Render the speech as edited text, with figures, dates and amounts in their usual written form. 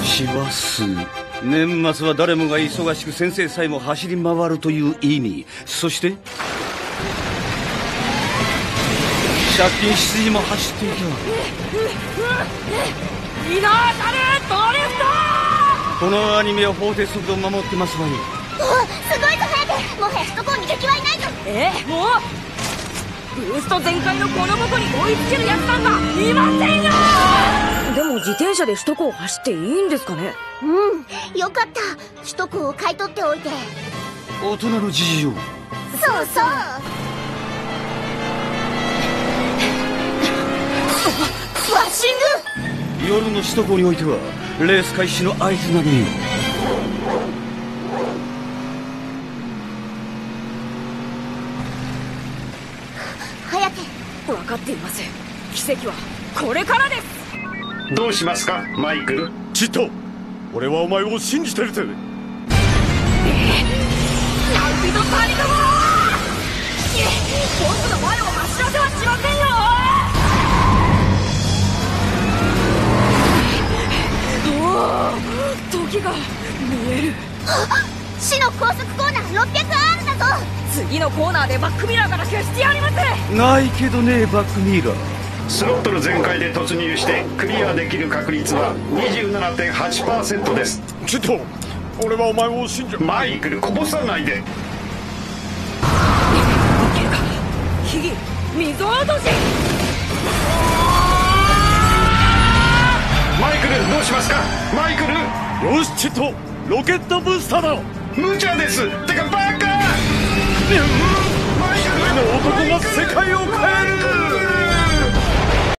師走。年末は誰もが忙しく先生さえも走り回るという意味。そして借金しすぎも走っていた。 ユニバーサルドリフト。 このアニメは法定速度を守ってますわよ。 すごいぞ早く、もはや首都高に敵はいないぞ。 もうブースト全開のこのボコに追いつけるやつなんかいませんよ。でも自転車で首都高を走っていいんですかね。 よかった、首都高を買い取っておいて。 大人の事情。 そうそう。ワッシング。 夜の首都高においてはレース開始の合図なのよ。 早く。 分かっています。奇跡はこれからです。 どうしますかマイクル。 ちっと俺はお前を信じてるぜ。 ラウピドサリカモ僕の前を走らせはしませんよ。時が見える。 市の高速コーナー 600R だぞ。 次のコーナーでバックミラーから消してやります。 ないけどねバックミラー。 スロットル全開で突入してクリアできる確率は 27.8% です。 ちょっと俺はお前を信じる。 マイクルこぼさないで。 いけるか。ヒギ溝落とし。 マイクルどうしますかマイクル。 よしちっとロケットブースターだ。 無茶です。てかバカ。 マイクルの男が世界を変える。